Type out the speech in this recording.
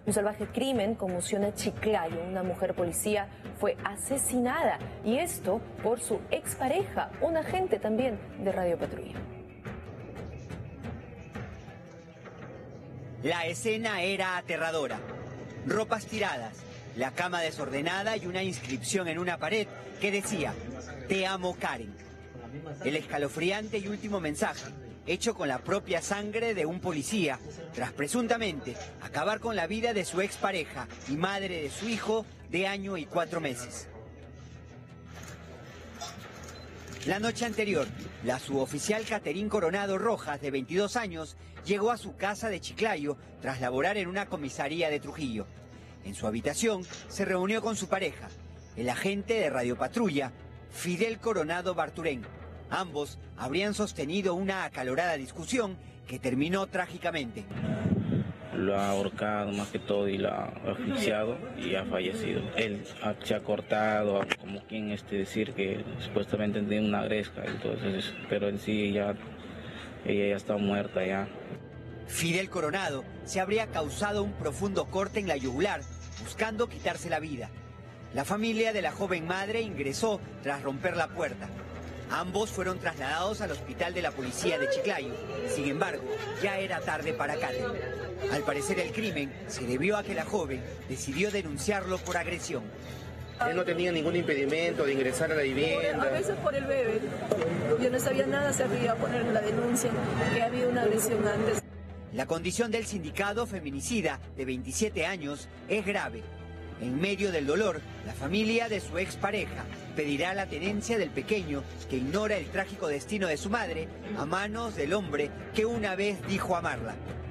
Un salvaje crimen conmociona Chiclayo. Una mujer policía fue asesinada, y esto por su expareja, un agente también de Radio Patrulla. La escena era aterradora. Ropas tiradas, la cama desordenada y una inscripción en una pared que decía: "Te amo, Karen". El escalofriante y último mensaje, hecho con la propia sangre de un policía, tras presuntamente acabar con la vida de su expareja y madre de su hijo de 1 año y 4 meses. La noche anterior, la suboficial Caterín Coronado Rojas, de 22 años, llegó a su casa de Chiclayo tras laborar en una comisaría de Trujillo. En su habitación se reunió con su pareja, el agente de Radio Patrulla, Fidel Coronado Barturén. Ambos habrían sostenido una acalorada discusión que terminó trágicamente. Lo ha ahorcado más que todo y lo ha asfixiado y ha fallecido. Él se ha cortado, como quien decir que supuestamente tiene una gresca, entonces, pero en sí ella ya está muerta ya. Fidel Coronado se habría causado un profundo corte en la yugular, buscando quitarse la vida. La familia de la joven madre ingresó tras romper la puerta. Ambos fueron trasladados al hospital de la policía de Chiclayo. Sin embargo, ya era tarde para Karen. Al parecer el crimen se debió a que la joven decidió denunciarlo por agresión. Él no tenía ningún impedimento de ingresar a la vivienda. A veces por el bebé. Yo no sabía nada, se había poner la denuncia, que había una agresión antes. La condición del sindicado feminicida de 27 años es grave. En medio del dolor, la familia de su expareja pedirá la tenencia del pequeño que ignora el trágico destino de su madre a manos del hombre que una vez dijo amarla.